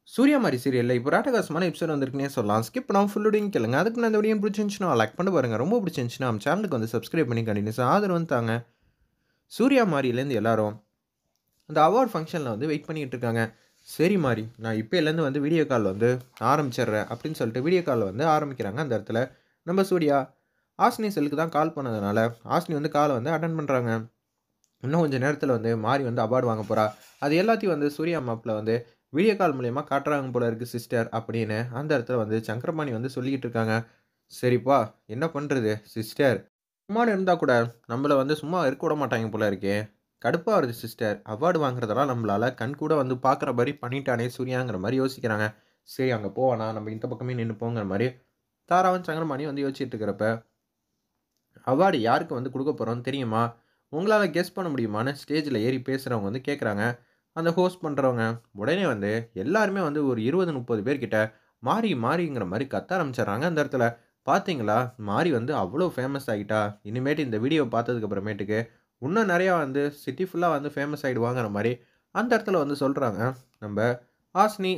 சூர்யா மாரி சீரியல்ல இப்போ ராட்டகாசமான எபிசோட் வந்திருக்குன்னே சொல்லலாம். ஸ்கிப் பண்ணாம ஃபுல் வீடியோவும் கேளுங்க. அதுக்கு நான் இந்த வீடியோ பிடிச்சிருந்துச்சுன்னா லைக் பண்ணி பாருங்க. ரொம்ப பிடிச்சிருந்துச்சுன்னா நம்ம சேனலுக்கு வந்து சப்ஸ்கிரைப் பண்ணி கண்டினியூஸா ஆதரவு வந்து தாங்க. சூர்யா மாரிலேருந்து எல்லாரும் அந்த அவார்ட் ஃபங்ஷனில் வந்து வெயிட் பண்ணிட்டு இருக்காங்க. சரி மாரி, நான் இப்போலேருந்து வந்து வீடியோ கால் வந்து ஆரம்பிச்சிடுறேன் அப்படின்னு சொல்லிட்டு வீடியோ கால் வந்து ஆரம்பிக்கிறாங்க. அந்த இடத்துல நம்ம சூர்யா ஆஸ்னி செல்லுக்கு தான் கால் பண்ணதுனால ஆஸ்னி வந்து காலை வந்து அட்டன் பண்ணுறாங்க. இன்னும் கொஞ்சம் நேரத்தில் வந்து மாரி வந்து அவார்டு வாங்க போறா. அது எல்லாத்தையும் வந்து சூர்யா மாப்பிள வந்து வீடியோ கால் மூலியமா காட்டுறாங்க போல இருக்கு சிஸ்டர் அப்படின்னு அந்த இடத்துல வந்து சங்கரபாணி வந்து சொல்லிக்கிட்டு இருக்காங்க. சரிப்பா, என்ன பண்றது சிஸ்டர், சும்மானு இருந்தா கூட நம்மள வந்து சும்மா இருக்க விட மாட்டாங்க போல இருக்கே. கடுப்பா வருது சிஸ்டர். அவார்டு வாங்குறதெல்லாம் நம்மளால கண் கூட வந்து பார்க்குற மாரி பண்ணிட்டானே சூர்யாங்கிற மாரி யோசிக்கிறாங்க. சரி அங்க போவேணா, நம்ம இந்த பக்கமே நின்னுப்போங்கிற மாரி தாராவும் சங்கரபாணியும் வந்து யோசிச்சுட்டு இருக்கிறப்ப, அவார்டு யாருக்கு வந்து குடுக்க போறோம்னு தெரியுமா? உங்களால கெஸ் பண்ண முடியுமான்னு ஸ்டேஜ்ல ஏறி பேசுறவங்க வந்து கேட்குறாங்க. அந்த ஹோஸ்ட் பண்றவங்க. உடனே வந்து எல்லாருமே வந்து ஒரு 20, 30 பேர் கிட்ட மாறி மாறிங்கிற மாரி கத்த ஆரம்பிச்சுடுறாங்க அந்த இடத்துல. பார்த்தீங்களா? மாரி வந்து அவ்ளோ ஃபேமஸ் ஆயிட்டா. இனிமேட்டு இந்த வீடியோ பார்த்ததுக்கு அப்புறமேட்டுக்கு, இன்னும் நெறையா வந்து சிட்டி ஃபுல்லா வந்து ஃபேமஸ் ஆயிடுவாங்கிற மாரி அந்த இடத்துல வந்து சொல்றாங்க. நம்ப ஹாசினி,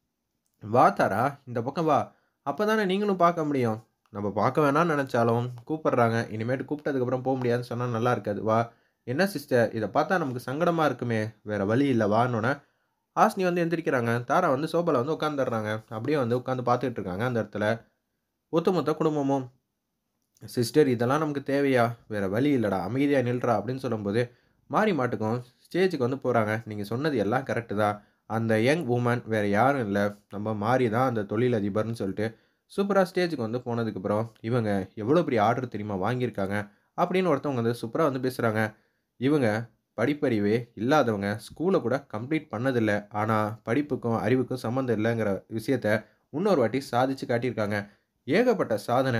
"வா தாரா, இந்த பக்கம் வா. அப்பதானே நீங்களும் பார்க்க முடியும்." நம்ம பார்க்க வேணாம்னு நெனச்சாலும் கூப்பிடுறாங்க. இனிமேட்டு கூப்பிட்டதுக்கப்புறம் போ முடியாதுன்னு சொன்னா நல்லா இருக்காது. "வா." "என்ன சிஸ்டர், இத பார்த்தா நமக்கு சங்கடமா இருக்குமே. வேற வழி இல்ல வான்னோனே." ஹாசினி வந்து எந்திரிக்கிறாங்க. தாரா வந்து சோபால வந்து உட்காந்துர்றாங்க. அப்படியே வந்து உட்காந்து பார்த்துட்டு இருக்காங்க அந்த இடத்துல. ஒட்டுமொத்த குடும்பமும், "சிஸ்டர் இதெல்லாம் நமக்கு தேவையா? வேற வழி இல்லடா. அமைதியா நில்றா." அப்படின்னு சொல்லும்போது, மாறி மாட்டுக்கும் ஸ்டேஜுக்கு வந்து போறாங்க. "நீங்க சொன்னது எல்லாம் கரெக்ட்டு தான். அந்த யங் வுமன் வேற யாரும் இல்ல. நம்ம மாரி தான் அந்த தொழிலதிபர்ன்னு" சொல்லிட்டு, சூப்பரா ஸ்டேஜுக்கு வந்து போனதுக்கப்புறம், "இவங்க எவ்வளோ பெரிய ஆர்டர் தெரியுமா வாங்கியிருக்காங்க?" அப்படின்னு ஒருத்தவங்க வந்து சூப்பரா வந்து பேசுறாங்க. இவங்க படிப்பறிவே இல்லாதவங்க. ஸ்கூல கூட கம்ப்ளீட் பண்ணதில்ல. ஆனா, படிப்புக்கும், அறிவுக்கும் சம்மந்தம் இல்லங்கிற விஷயத்த இன்னொரு வாட்டி சாதிச்சு காட்டியிருக்காங்க. ஏகப்பட்ட சாதனை.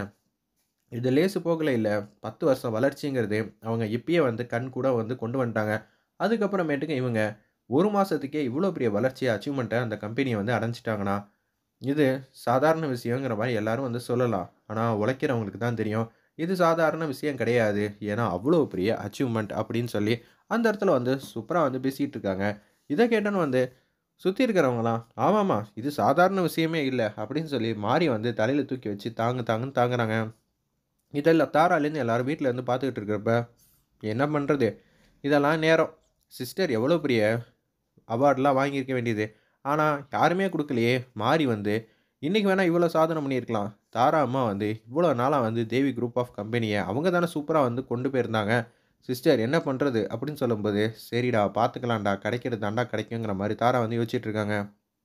இது லேசு போக்குல இல்ல. 10 வருஷம் வளர்ச்சிங்கிறது அவங்க இப்பயே வந்து கண்கூடா வந்து கொண்டு வந்துட்டாங்க. அதுக்கப்புறமேட்டுக்கு இவங்க 1 மாசத்துக்கே இவ்ளோ பெரிய வளர்ச்சிய அச்சீவ்மெண்ட்ட அந்த கம்பெனிய வந்து அடைஞ்சுட்டாங்கன்னா, இது சாதாரண விஷயங்கிற மாரி எல்லாரும் வந்து சொல்லலாம். ஆனா, உழைக்கிறவங்களுக்கு தான் தெரியும். இது சாதாரண விஷயம் கிடையாது. ஏன்னா, அவ்ளோ பெரிய அச்சீவ்மெண்ட் அப்படின்னு சொல்லி, அந்த இடத்துல வந்து சூப்பரா வந்து பேசிட்டு இருக்காங்க. இத கேட்டோன வந்து சுத்தி இருக்கிறவங்கலாம், "ஆமாமா, இது சாதாரண விஷயமே இல்ல." அப்படின்னு சொல்லி மாரி வந்து தலையில தூக்கி வச்சு தாங்கு தாங்குன்னு தாங்குறாங்க. இதெல்லாம் தாராலேருந்து எல்லாரும் வீட்ல இருந்து பார்த்துக்கிட்டு இருக்கிறப்ப, என்ன பண்றது? இதெல்லாம் நேரம். சிஸ்டர் எவ்வளோ பெரிய அவார்ட்லாம் வாங்கியிருக்க வேண்டியது. ஆனா, யாருமே குடுக்கலையே! மாறி வந்து, இன்னைக்கு வேணா இவ்வளோ சாதனை பண்ணியிருக்கலாம். தாரா அம்மா வந்து இவ்வளோ நாளா வந்து தேவி குரூப் ஆஃப் கம்பெனிய அவங்க தானே சூப்பரா வந்து கொண்டு போயிருந்தாங்க. சிஸ்டர் என்ன பண்றது? அப்படின்னு சொல்லும்போது, சரிடா பார்த்துக்கலாம்டா. கிடைக்கிறது தான்டா கிடைக்குங்கிற மாரி தாரா வந்து யோசிச்சுட்டு இருக்காங்க.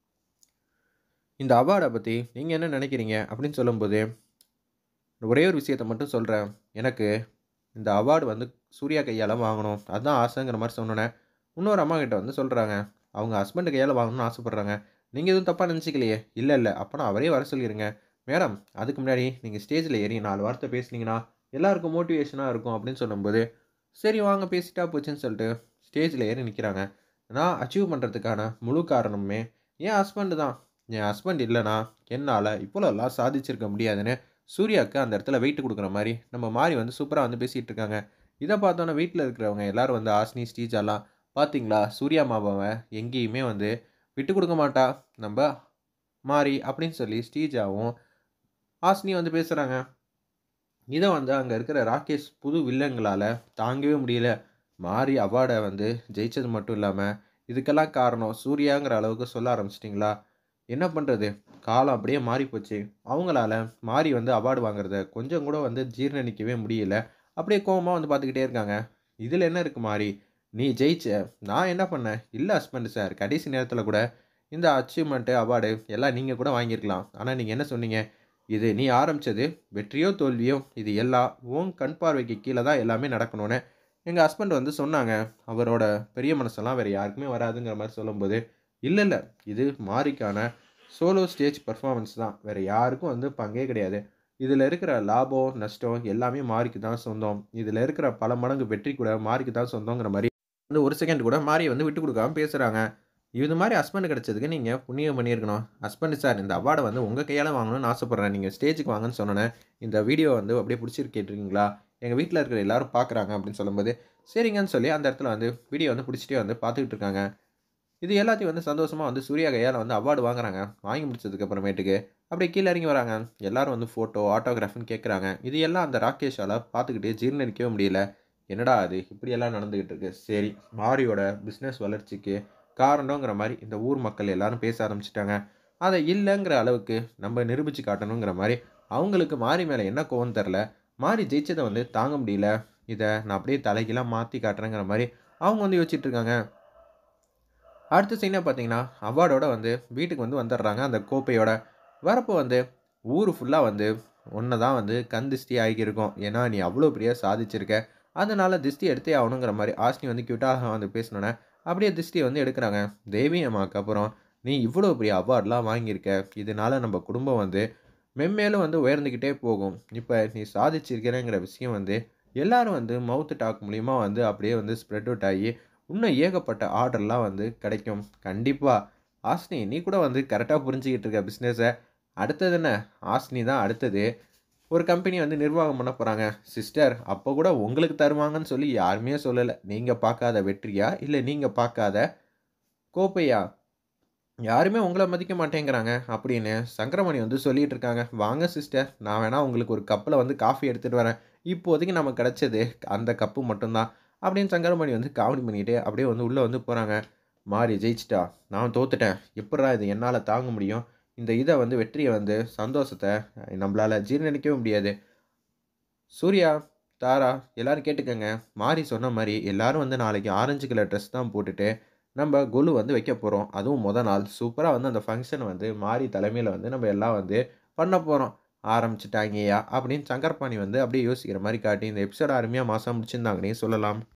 இந்த அவார்ட பத்தி நீங்க என்ன நினைக்கிறீங்க? அப்படின்னு சொல்லும்போது, ஒரே ஒரு விஷயத்த மட்டும் சொல்றேன். எனக்கு இந்த அவார்டு வந்து சூர்யா கையால வாங்கணும். அதான் ஆசைங்கிற மாரி சொன்னோனே, இன்னொரு அம்மாகிட்ட வந்து சொல்றாங்க. அவங்க ஹஸ்பண்ட் கையால வாங்கணும்னு ஆசைப்படுறாங்க. நீங்க எதுவும் தப்பா நினைச்சுக்கலையே? இல்ல, இல்ல. அப்பன்னா அவரே வர சொல்லிருங்க. மேடம், அதுக்கு முன்னாடி நீங்க ஸ்டேஜ்ல ஏறி 4 வார்த்தை பேசுனீங்கன்னா, எல்லாருக்கும் மோட்டிவேஷனா இருக்கும் அப்படின்னு சொல்லும்போது, சரி வாங்க பேசிட்டா போச்சுன்னு சொல்லிட்டு ஸ்டேஜ்ல ஏறி நிக்கிறாங்க. நான் அச்சீவ் பண்றதுக்கான முழு காரணமுமே என் ஹஸ்பண்ட் தான். என் ஹஸ்பண்ட் இல்லன்னா, என்னால இவ்வளோலாம் சாதிச்சிருக்க முடியாதுன்னு சூர்யாவுக்கு அந்த இடத்துல வெயிட் குடுக்குற மாரி, நம்ம மாரி வந்து சூப்பரா வந்து பேசிட்டு இருக்காங்க. இத பார்த்தோனே வீட்ல இருக்கிறவங்க எல்லாரும் வந்து ஹாசினி, ஸ்ரீஜாலாம், "பார்த்தீங்களா சூர்யா மாமாவ எங்கேயுமே வந்து விட்டு குடுக்க மாட்டா. நம்ப மாரி" அப்படின்னு சொல்லி ஸ்ரீஜாவும், ஹாசினியும் வந்து பேசுறாங்க. இத வந்து அங்க இருக்கிற ராகேஷ் புது வில்லன்களால தாங்கவே முடியல. மாரி அவார்ட வந்து ஜெயிச்சது மட்டும் இல்லாம, இதுக்கெல்லாம் காரணம் சூர்யாங்கிற அளவுக்கு சொல்ல ஆரம்பிச்சுட்டீங்களா? என்ன பண்றது? காலம் அப்படியே மாறிப்போச்சு. அவங்களால மாரி வந்து அவார்டு வாங்குறத கொஞ்சம் கூட வந்து ஜீரணிக்கவே முடியல. அப்படியே கோவமா வந்து பார்த்துக்கிட்டே இருக்காங்க. "இதுல என்ன இருக்கு மாரி? நீ ஜெயிச்ச. நான் என்ன பண்ணேன்? இல்ல ஹஸ்பண்ட் சார். கடைசி நேரத்தில கூட இந்த அச்சீவ்மென்ட், அவார்டு எல்லாம் நீங்க கூட வாங்கியிருக்கலாம். ஆனா நீங்க என்ன சொன்னீங்க? இது நீ ஆரம்பிச்சது வெற்றியோ, தோல்வியோ இது எல்லாம் உன் கண் பார்வைக்கு கீழ தான் எல்லாமே நடக்கணும்னு" எங்க ஹஸ்பண்ட் வந்து சொன்னாங்க. அவரோட பெரிய மனசெல்லாம் வேற யாருக்குமே வராதுங்கிற மாரி சொல்லும்போது, "இல்ல, இல்ல. இது மாரிக்கான சோலோ ஸ்டேஜ் பெர்ஃபார்மன்ஸ் தான். வேற யாருக்கும் வந்து பங்கே கிடையாது. இதுல இருக்கிற லாபம், நஷ்டம் எல்லாமே மாரிக்கு தான் சொந்தம். இதுல இருக்கிற பல மடங்கு வெற்றி கூட மாரிக்கு தான் சொந்தங்கிற மாரி வந்து ஒரு செகண்ட் கூட மாரிய வந்து விட்டுக் குடுக்காம பேசுறாங்க. இது மாரி ஹஸ்பண்ட் கிடைச்சதுக்கு நீங்க புண்ணியம் பண்ணியிருக்கணும். ஹஸ்பண்ட் சார் இந்த அவார்ட வந்து உங்க கையால வாங்கணும்னு ஆசைப்படுறேன். நீங்க ஸ்டேஜ்க்கு வாங்கன்னு சொன்னோனே, இந்த வீடியோ வந்து அப்படியே புடிச்சிருக்கு கேட்டுருக்கீங்களா? எங்க வீட்ல இருக்கிற எல்லாரும் பார்க்குறாங்க அப்படின்னு சொல்லும்போது, சரிங்கன்னு சொல்லி அந்த இடத்துல வந்து வீடியோ வந்து புடிச்சுட்டே வந்து பார்த்துக்கிட்டு இருக்காங்க. இது எல்லாத்தையும் வந்து சந்தோஷமா வந்து சூர்யா கையால வந்து அவார்டு வாங்குறாங்க. வாங்கி முடிச்சதுக்கு அப்புறமேட்டுக்கு அப்படியே கீழ இறங்கி வராங்க. எல்லாரும் வந்து ஃபோட்டோ, ஆட்டோகிராஃப்ன்னு கேட்குறாங்க. இது எல்லாம் அந்த ராகேஷால பார்த்துக்கிட்டே ஜீரணிக்கவே முடியல. என்னடா இது இப்படியெல்லாம் நடந்துகிட்டு இருக்கு. சரி, மாரியோட பிசினஸ் வளர்ச்சிக்கு காரணங்கிற மாரி இந்த ஊர் மக்கள் எல்லாரும் பேச ஆரம்பிச்சுட்டாங்க. அத இல்லங்கிற அளவுக்கு நம்ம நிரூபிச்சு காட்டணுங்கிற மாரி அவங்களுக்கு மாரி மேல என்ன கோவம்னு தெரியல. மாரி ஜெயிச்சத வந்து தாங்க முடியல. இத நான் அப்படியே தலைகீழா மாத்தி காட்டுறேங்கிற மாரி அவங்க வந்து யோசிச்சுட்டு இருக்காங்க. அடுத்த சீனே பார்த்தீங்கன்னா, அவார்டோட வந்து வீட்டுக்கு வந்து வந்துடுறாங்க அந்த கோப்பையோட. வரப்போ வந்து ஊரு ஃபுல்லா வந்து உன்ன தான் வந்து கண் திஷ்டி ஆகியிருக்கும். ஏன்னா, நீ அவ்வளோ பெரிய சாதிச்சிருக்க. அதனால திஷ்டி எடுத்தே ஆகணுங்கிற மாரி ஹாசினி வந்து கியூட்டா வந்து பேசினோனே, அப்படியே திஷ்டிய வந்து எடுக்குறாங்க. தேவி அம்மாவுக்கு அப்புறம், "நீ இவ்வளோ பெரிய அவார்ட்லாம் வாங்கியிருக்க. இதனால நம்ம குடும்பம் வந்து மென்மேலும் வந்து உயர்ந்துகிட்டே போகும். இப்ப நீ சாதிச்சிருக்கிறங்கிற விஷயம் வந்து எல்லாரும் வந்து மவுத் டாக் மூலியமா வந்து அப்படியே வந்து ஸ்ப்ரெட் அவுட் ஆயி, இன்னும் ஏகப்பட்ட ஆர்டர்லாம் வந்து கிடைக்கும். கண்டிப்பா. ஹாசினி நீ கூட வந்து கரெக்ட்டா புரிஞ்சுகிட்டு இருக்க பிசினஸ. அடுத்தது என்ன? ஹாசினி தான் அடுத்தது. ஒரு கம்பெனிய வந்து நிர்வாகம் பண்ண போறாங்க. சிஸ்டர் அப்ப கூட உங்களுக்கு தருவாங்கன்னு சொல்லி யாருமே சொல்லல. நீங்க பார்க்காத வெற்றியா? இல்ல நீங்க பார்க்காத கோப்பையா? யாருமே உங்கள மதிக்க மாட்டேங்கிறாங்க அப்படின்னு சங்கரமணி வந்து சொல்லிட்டு இருக்காங்க. வாங்க சிஸ்டர், நான் வேணா உங்களுக்கு ஒரு கப்ல வந்து காஃபி எடுத்துட்டு வரேன். இப்போதைக்கு நமக்கு கிடைச்சது அந்த கப்பு மட்டும் தான். அப்படின்னு சங்கரமணி வந்து காமெடி பண்ணிட்டு அப்படியே வந்து உள்ள வந்து போறாங்க. மாறி ஜெயிச்சுட்டா, நான் தோத்துட்டேன். எப்புட்றா இது என்னால தாங்க முடியும்? இந்த இத வந்து வெற்றிய வந்து சந்தோஷத்த நம்மளால ஜீரணிக்கவே முடியாது. சூர்யா, தாரா எல்லாரும் கேட்டுக்கங்க. மாரி சொன்ன மாரி எல்லாரும் வந்து நாளைக்கு ஆரஞ்சு கலர் ட்ரெஸ் தான் போட்டுட்டு நம்ப கொலு வந்து வைக்க போறோம். அதுவும் மொத நாள் சூப்பரா வந்து அந்த ஃபங்ஷன வந்து மாரி தலைமையில வந்து நம்ம எல்லாம் வந்து பண்ண போறோம். ஆரம்பிச்சுட்டாய்ங்கயா! அப்படின்னு சங்கரபாணி வந்து அப்படியே யோசிக்கிற மாரி காட்டி இந்த எபிசோட அருமையா மாஸா முடிச்சிருந்தாங்கன்னே சொல்லலாம்.